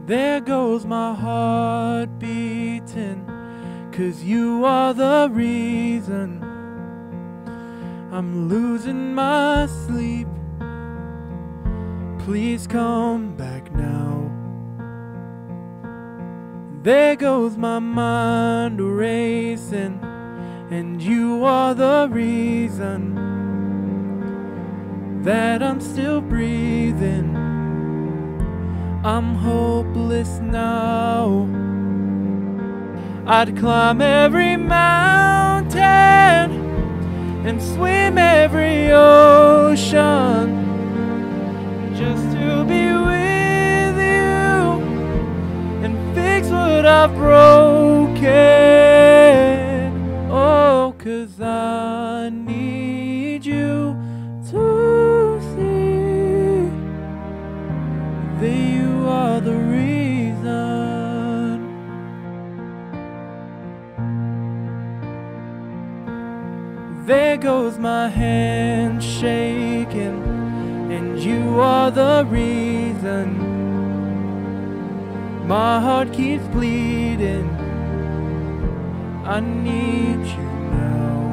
There goes my heart beating, 'cause you are the reason I'm losing my sleep. Please come back now. There goes my mind racing, and you are the reason that I'm still breathing. I'm hopeless now. I'd climb every mountain and swim every ocean just to be with you and fix what I've broken. Oh, 'cause I need you to see that you are the reason. There goes my hand shaking, and you are the reason my heart keeps bleeding. I need you now.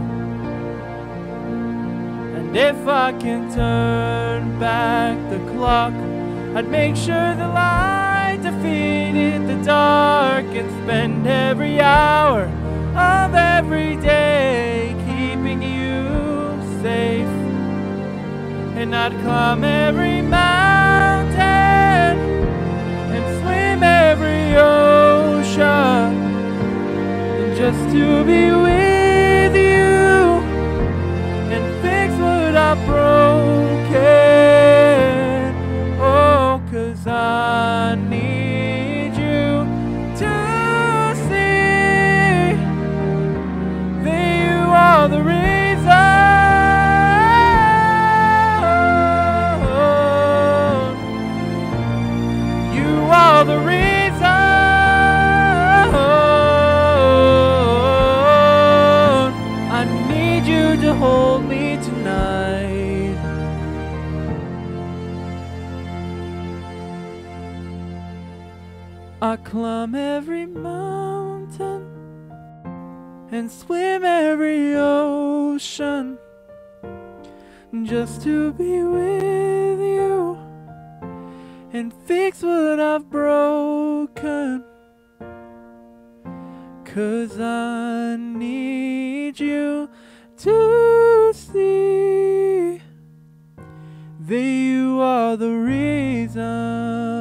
And if I can turn back the clock, I'd make sure the light defeated the dark, and spend every hour of every day keeping you safe. And I'd climb every mountain and swim every ocean, and just to be with you and fix what I've broken. Oh, 'cause I need you to see that you are the reason. You are the reason. I need you to hold me tonight. I climb every mountain and swim every ocean just to be with you and fix what I've broken. 'Cause I need you to see that you are the reason.